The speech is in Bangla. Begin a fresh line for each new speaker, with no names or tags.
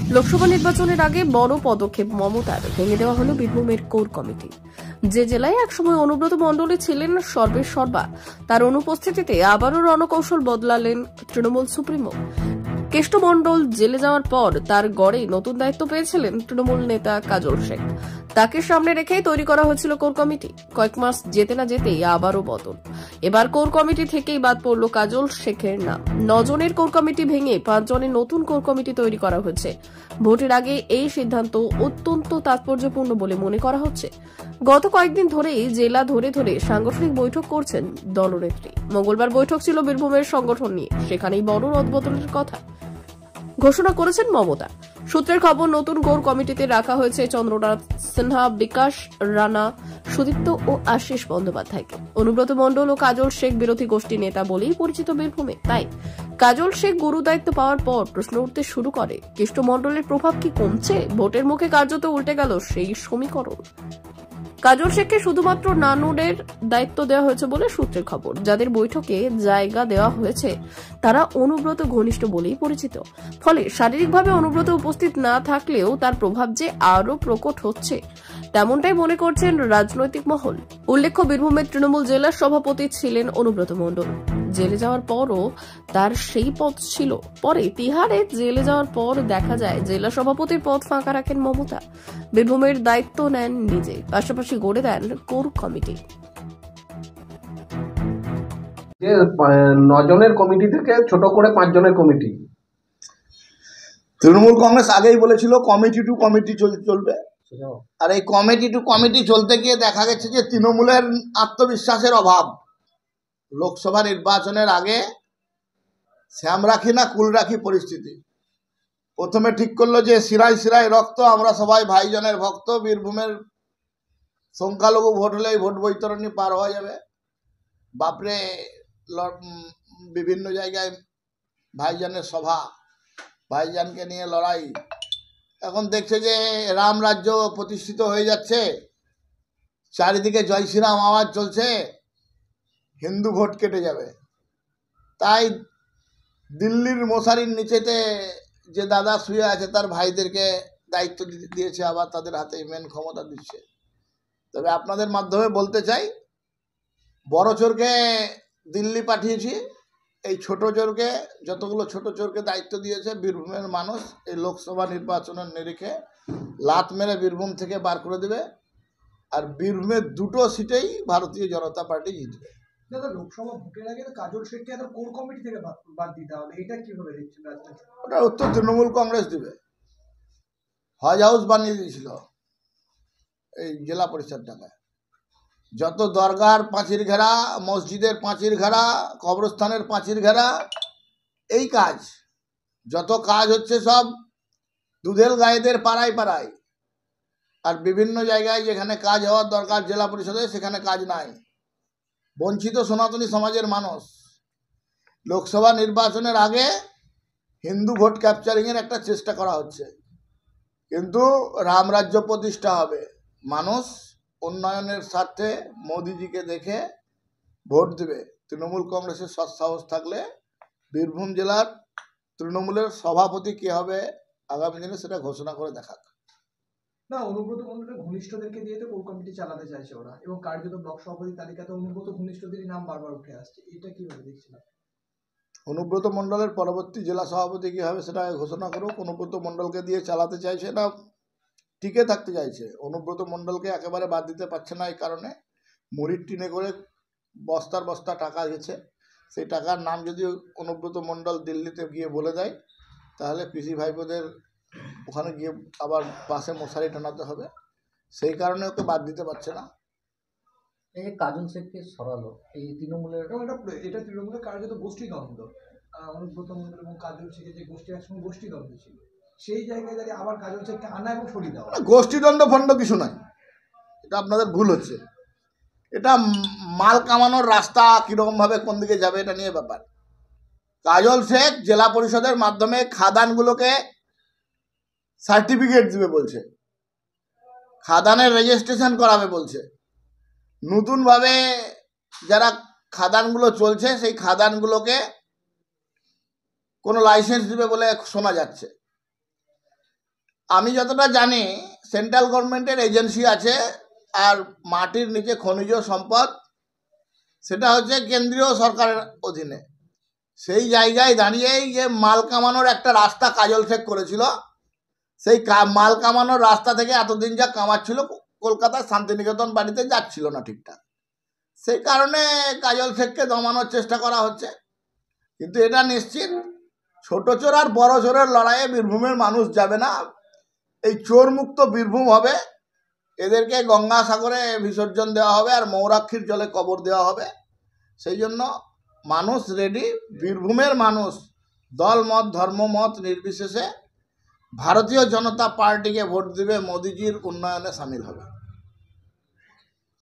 লোকসভা নির্বাচনের আগে বড় পদক্ষেপ মমতার, ভেঙে দেওয়া হলো বীরভূমের কোর কমিটি। যে জেলায় একসময় অনুব্রত মণ্ডলে ছিলেন সর্বের সর্বা, তার অনুপস্থিতিতে আবারও রণকৌশল বদলালেন তৃণমূল সুপ্রিমো। কেষ্ট মণ্ডল জেলে যাওয়ার পর তার গড়ে নতুন দায়িত্ব পেয়েছিলেন তৃণমূল নেতা কাজল শেখ। তাকে সামনে রেখেই তৈরি করা হয়েছিল কোর কমিটি। কয়েক মাস যেতে না যেতেই আবারও বদল। এবার কোর কমিটি থেকেই বাদ পড়ল কাজল শেখের নাম। 9 জনের কোর কমিটি ভেঙে 5 জনের নতুন কোর কমিটি তৈরি করা হয়েছে। ভোটের আগে এই সিদ্ধান্ত অত্যন্ত তাৎপর্যপূর্ণ বলে মনে করা হচ্ছে। গত কয়েকদিন ধরেই জেলা ধরে ধরে সাংগঠনিক বৈঠক করছেন দলনেত্রী। মঙ্গলবার বৈঠক ছিল বীরভূমের সংগঠন নিয়ে, সেখানেই বড় রদবদলের কথা ঘোষণা করেছেন মমতা। সূত্রের খবর, নতুন কোর কমিটিতে রাখা হয়েছে চন্দ্রনাথ সিনহা, বিকাশ রানা, সুদীপ্ত ও আশিস বন্দ্যোপাধ্যায়কে। অনুব্রত মণ্ডল ও কাজল শেখ বিরোধী গোষ্ঠী নেতা বলেই পরিচিত বীরভূমে। তাই কাজল শেখ গুরু দায়িত্ব পাওয়ার পর প্রশ্ন উঠতে শুরু করে, কেষ্ট মণ্ডলের প্রভাব কি কমছে? ভোটের মুখে কার্যত উল্টে গেল সেই সমীকরণ। কাজল শেখকে শুধুমাত্র নানুরের দায়িত্ব দেওয়া হয়েছে বলে সূত্রের খবর। যাদের বৈঠকে জায়গা দেওয়া হয়েছে তারা অনুব্রত ঘনিষ্ঠ বলেই পরিচিত। ফলে শারীরিকভাবে অনুব্রত উপস্থিত না থাকলেও তার প্রভাব যে আরো প্রকট হচ্ছে, তেমনটাই মনে করছেন রাজনৈতিক মহল। উল্লেখ্য, বীরভূমের তৃণমূল জেলা সভাপতি ছিলেন অনুব্রত মণ্ডল। জেলে যাওয়ার পরও তার সেই পদ ছিল। পরে তিহারে জেলে যাওয়ার পর দেখা যায় জেলা সভাপতির পদ ফাঁকা রাখেন মমতা। বীরভূমের দায়িত্ব নেন নিজে, পাশাপাশি গড়ে দেন কোর কমিটি।
9 জনের কমিটি থেকে ছোট করে 5 জনের কমিটি।
তৃণমূল কংগ্রেস আগেই বলেছিল কমিটি টু কমিটি চলবে, আর এই কমিটি টু কমিটি চলতে গিয়ে দেখা গেছে যে তৃণমূলের আত্মবিশ্বাসের অভাব। লোকসভা নির্বাচনের আগে শ্যাম রাখি না কুল রাখি পরিস্থিতি। প্রথমে ঠিক করলো যে শিরায় শিরায় রক্ত, আমরা সবাই ভাইজানের ভক্ত, বীরভূমের সংখ্যালঘু ভোট হলে এই ভোট বৈতরণী পার হওয়া যাবে। বাপরে, বিভিন্ন জায়গায় ভাইজানের সভা, ভাইজানকে নিয়ে লড়াই। এখন দেখছে যে রাম রাজ্য প্রতিষ্ঠিত হয়ে যাচ্ছে, চারিদিকে জয় শ্রীরাম আওয়াজ চলছে, হিন্দু ভোট কেটে যাবে। তাই দিল্লির মশারির নিচেতে যে দাদা শুয়ে আছে তার ভাইদেরকে দায়িত্ব দিয়েছে, আবার তাদের হাতে মেন ক্ষমতা দিচ্ছে। তবে আপনাদের মাধ্যমে বলতে চাই, বড় চোরকে দিল্লি পাঠিয়েছি, এই ছোট চোরকে, যতগুলো ছোট চোরকে দায়িত্ব দিয়েছে বীরভূমের মানুষ এই লোকসভা নির্বাচনের নিরিখে লাত মেরে বীরভূম থেকে বার করে দেবে। আর বীরভূমের 2টো সিটেই ভারতীয় জনতা পার্টি জিতবে।
দাদা, লোকসভা ভোটের আগে কাজল শেখকে এত কোর কমিটি থেকে বাদ দিতে হবে, এটা কিভাবে দেখছেন?
ওটা উত্তর তৃণমূল কংগ্রেস দিবে। হজ হাউস বানিয়ে দিয়েছিল এই জেলা পরিষদ টাকায়। যত দরগার পাঁচির ঘেরা, মসজিদের পাঁচির ঘেরা, কবরস্থানের পাঁচির ঘেরা, এই কাজ, যত কাজ হচ্ছে সব দুধেল গায়েদের পাড়ায় পাড়ায়। আর বিভিন্ন জায়গায় যেখানে কাজ হওয়ার দরকার জেলা পরিষদে, সেখানে কাজ নাই। বঞ্চিত সনাতনী সমাজের মানুষ। লোকসভা নির্বাচনের আগে হিন্দু ভোট ক্যাপচারিংয়ের একটা চেষ্টা করা হচ্ছে, কিন্তু রামরাজ্য প্রতিষ্ঠা হবে। মানুষ উন্নয়নের স্বার্থে মোদিজিকে দেখে ভোট দেবে। তৃণমূল কংগ্রেসের সৎসাহস থাকলে বীরভূম জেলার তৃণমূলের সভাপতি কে হবে আগামী দিনে সেটা ঘোষণা করে দেখাক।
না, অনুব্রত মণ্ডলের ঘনিষ্ঠদেরকে দিয়ে তো কোর কমিটি চালাতে চাইছে ওরা, এবং কার্যত ব্লক সভাপতি তালিকাতে অনুব্রত ঘনিষ্ঠদেরই নাম বারবার উঠে আসছে। এটা কিভাবে দেখছিলাম?
অনুব্রত মণ্ডলের পরবর্তী জেলা সভাপতি কী হবে সেটা ঘোষণা করুক। অনুব্রত মণ্ডলকে দিয়ে চালাতে চাইছে না, টিকে থাকতে চাইছে। অনুব্রত মণ্ডলকে একেবারে বাদ দিতে পারছে না, এই কারণে মুড়ির টিনে করে বস্তার বস্তা টাকা গেছে। সেই টাকার নাম যদি অনুব্রত মণ্ডল দিল্লিতে গিয়ে বলে দেয়, তাহলে পিসি ভাইপোদের ওখানে গিয়ে আবার পাশে মশারি টানাতে হবে। সেই কারণে ওকে বাদ দিতে পারছে না।
এই কাজল শেখকে সরালো এই তৃণমূলের,
এটা তৃণমূলের কার্যত গোষ্ঠীদ্বন্দ্ব। অনুব্রত মণ্ডল এবং কাজল শেখের যে গোষ্ঠী, একসঙ্গে গোষ্ঠীদ্বন্দ্ব ছিল, সেই জায়গায় দাঁড়িয়ে আবার কাজল শেখকে আনা এবং সরিয়ে দেওয়া।
গোষ্ঠীদ্বন্দ্ব ফন্ড কিছু নাই, এটা আপনাদের ভুল হচ্ছে। এটা মাল কামানোর রাস্তা কীরকমভাবে কোন দিকে যাবে এটা নিয়ে ব্যাপার। কাজল শেখ জেলা পরিষদের মাধ্যমে খাদানগুলোকে সার্টিফিকেট দিবে বলছে, খাদানের রেজিস্ট্রেশন করাবে বলছে। নতুনভাবে যারা খাদানগুলো চলছে সেই খাদানগুলোকে কোনো লাইসেন্স দিবে বলে শোনা যাচ্ছে। আমি যতটা জানি সেন্ট্রাল গভর্নমেন্টের এজেন্সি আছে, আর মাটির নিচে খনিজ সম্পদ সেটা হচ্ছে কেন্দ্রীয় সরকারের অধীনে। সেই জায়গায় দাঁড়িয়েই যে মাল কামানোর একটা রাস্তা কাজল শেখ করেছিল, সেই মাল কামানোর রাস্তা থেকে এতদিন যা কামাচ্ছিল কলকাতার শান্তিনিকেতন বাড়িতে যাচ্ছিল না ঠিকঠাক, সেই কারণে কাজল শেখকে দমানোর চেষ্টা করা হচ্ছে। কিন্তু এটা নিশ্চিত ছোট চোর আর বড় চোরের লড়াইয়ে বীরভূমের মানুষ যাবে না। এই চোর মুক্ত বীরভূম হবে, এদেরকে গঙ্গাসাগরে বিসর্জন দেওয়া হবে আর মৌরাক্ষীর জলে কবর দেওয়া হবে। সেই জন্য মানুষ রেডি, বীরভূমের মানুষ দল মত ধর্ম মত নির্বিশেষে ভারতীয় জনতা পার্টিকে ভোট দিবে, মোদিজির উন্নয়নে সামিল হবে।